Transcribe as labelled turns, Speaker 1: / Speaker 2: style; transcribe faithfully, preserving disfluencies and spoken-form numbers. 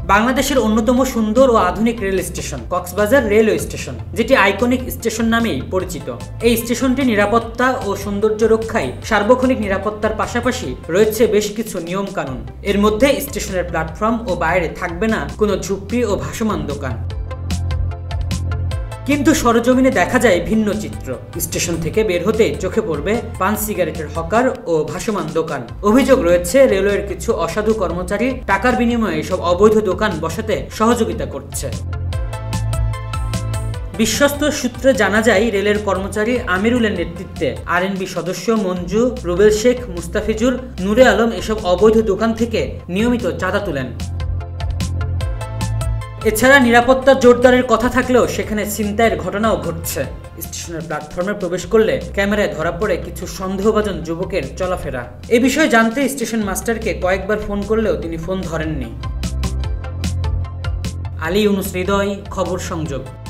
Speaker 1: বাংলাদেশের অন্যতম সুন্দর ও আধুনিক rail station Cox's Bazar railway station, যেটি আইকনিক স্টেশন নামেই পরিচিত। এই স্টেশনটি নিরাপত্তা ও সৌন্দর্য রক্ষায় সার্বক্ষণিক নিরাপত্তার পাশাপাশি রয়েছে বেশ কিছু নিয়ম কানুন। এর মধ্যে স্টেশনের প্ল্যাটফর্ম ও বাইরে থাকবে না কোনো ঝুপড়ি ও ভাসমান দোকান। কিন্তু সরজমিনে দেখা যায় ভিন্ন চিত্র। স্টেশন থেকে বের হতে চোখে পড়বে পান সিগারেটের হকার ও ভাসমান দোকান। অভিযোগ রয়েছে রেলওয়ের কিছু অসাধু কর্মচারী টাকার বিনিময়ে এসব অবৈধ দোকান বসাতে সহযোগিতা করছে। বিশ্বস্ত সূত্রে জানা যায়, রেলের কর্মচারী আমিরুলের নেতৃত্বে আরএনবি সদস্য মঞ্জু, রুবেল শেখ, মুস্তাফিজুর, নূরে আলম এসব অবৈধ দোকান থেকে নিয়মিত চাঁদা তুলেন। এছাড়া নিরাপত্তা জোরদারের কথা থাকলেও সেখানে ছিনতাইয়ের ঘটনাও ঘটছে। স্টেশনের প্ল্যাটফর্মে প্রবেশ করলে ক্যামেরায় ধরা পড়ে কিছু সন্দেহভাজন যুবকের চলাফেরা। এ বিষয়ে জানতে স্টেশন মাস্টারকে কয়েকবার ফোন করলেও তিনি ফোন ধরেননি। আলী ইউনুস হৃদয়, খবর সংযোগ।